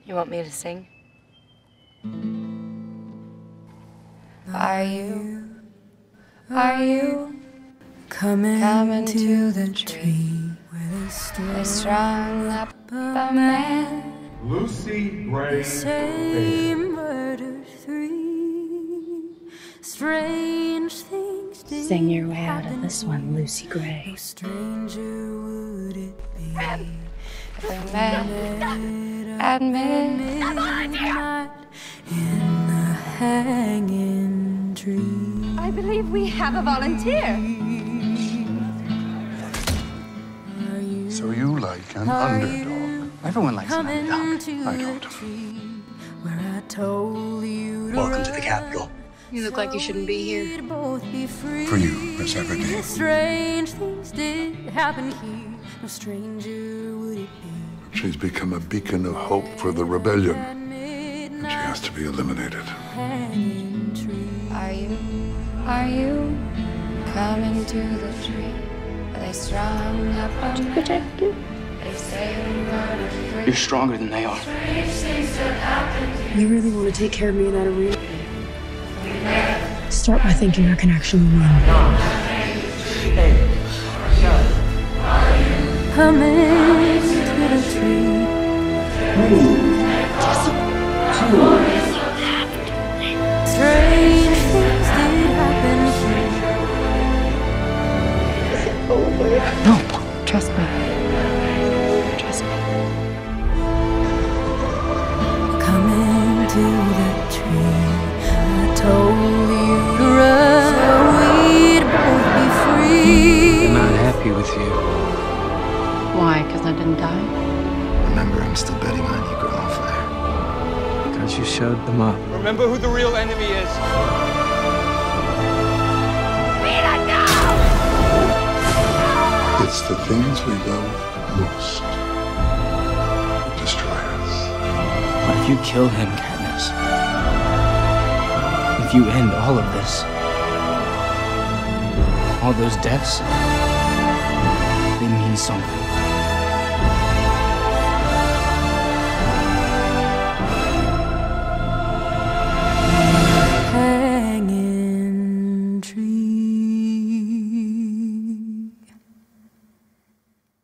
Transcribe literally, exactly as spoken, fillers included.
You want me to sing? Are you, are you coming, coming to, to the the tree, tree where they strung, they strung up a man? Lucy Gray say Baird. murder three. Strange things did Sing your way out of happen this one, here. Lucy Gray. No stranger would it be. They met at midnight In the hanging tree. I believe we have a volunteer. So you like an Are you underdog? Everyone likes an coming underdog. to I the don't. tree where I told you to Welcome to the run. Capitol. You look like you shouldn't be here. We'd both be free. For you, Miss Everdeen. Strange things did happen here. No stranger would it be. She's become a beacon of hope for the rebellion, At and she has to be eliminated. hanging tree. Are you, are you coming to the tree where they strung up a man? Protect you. They say murder free. You're stronger than they are. You really want to take care of me in that arena? Start by thinking I can actually win. Coming to the tree. Strange things did happen here. No, trust me. Trust me. Coming to the tree, I told you to run, so we'd both be free. I'm not happy with you. Why? Because I didn't die? Remember, I'm still betting on you, Grandfire. Because you showed them up. Remember who the real enemy is. It's the things we love most that destroy us. What if you kill him, Katniss? If you end all of this, all those deaths, they mean something.